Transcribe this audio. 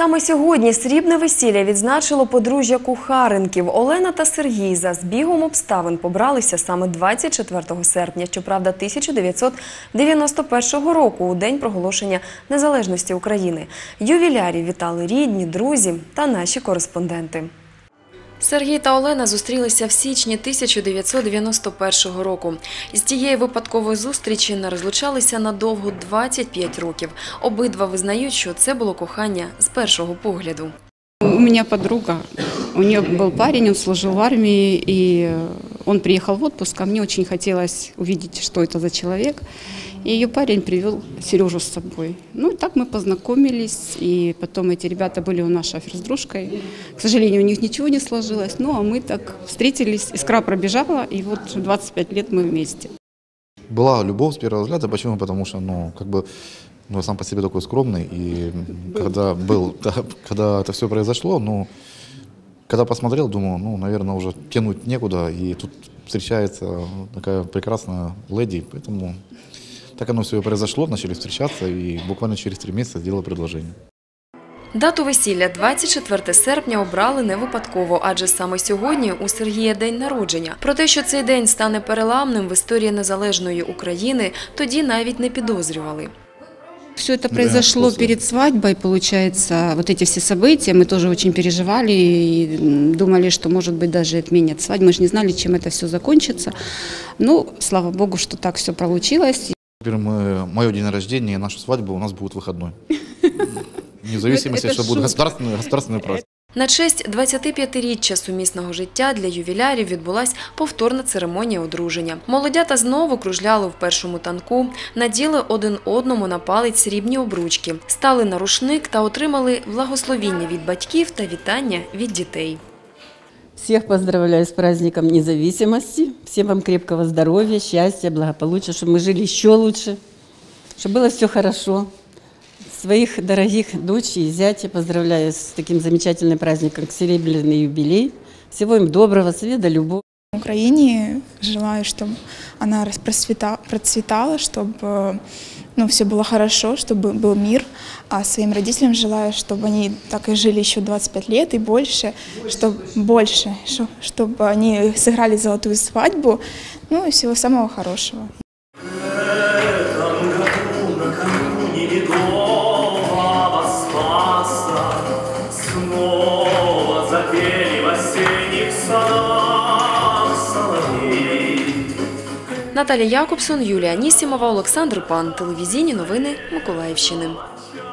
Саме сьогодні срібне весілля відзначило подружжя Кухаренків. Олена та Сергій за збігом обставин побралися саме 24 серпня, щоправда, 1991 року, у день проголошення незалежності України. Ювілярів вітали рідні, друзі та наші кореспонденти. Сергій та Олена зустрілися в січні 1991 року. З тієї випадкової зустрічі не розлучалися надовго 25 років. Обидва визнають, що це було кохання з першого погляду. У меня подруга, у нее был парень, он служил в армии, и он приехал в отпуск, а мне очень хотелось увидеть, что это за человек. И ее парень привел Сережу с собой. Ну и так мы познакомились, и потом эти ребята были у нас шафер с дружкой. К сожалению, у них ничего не сложилось, ну а мы так встретились, искра пробежала, и вот 25 лет мы вместе. Была любовь с первого взгляда. Почему? Потому что, я сам по себе такой скромный, и когда это все произошло, когда посмотрел, думаю, наверное, уже тянуть некуда, и тут встречается такая прекрасная леди, поэтому так оно все и произошло, начали встречаться, и буквально через 3 месяца сделал предложение. Дату весілля 24 серпня обрали не випадково, адже саме сьогодні у Сергія день народження. Про те, що цей день стане переламним в історії незалежної України, тоді навіть не підозрювали. Все это произошло перед свадьбой, получается, вот эти все события, мы тоже очень переживали и думали, что, может быть, даже отменят свадьбу. Мы же не знали, чем это все закончится. Ну, слава богу, что так все получилось. Теперь мое день рождения и наша свадьба у нас будет выходной. Вне зависимости, что будет государственный праздник. На честь 25-річчя сумісного життя для ювілярів відбулась повторна церемонія одруження. Молодята знову кружляли в першому танку, наділи один одному на палець срібні обручки, стали на рушник та отримали благословіння від батьків та вітання від дітей. Всех поздравляю с праздником независимости. Всем вам крепкого здоровья, счастья, благополучия, чтобы мы жили еще лучше, чтобы было все хорошо. Своих дорогих дочей и зятей поздравляю с таким замечательным праздником, как серебряный юбилей. Всего им доброго, света, любовь. Украине желаю, чтобы она процветала, чтобы все было хорошо, чтобы был мир. А своим родителям желаю, чтобы они так и жили еще 25 лет и больше, чтобы они сыграли золотую свадьбу. Ну и всего самого хорошего. Наталія Якобсон, Юлія Анісімова, Олександр Пан. Телевізійні новини Миколаївщини.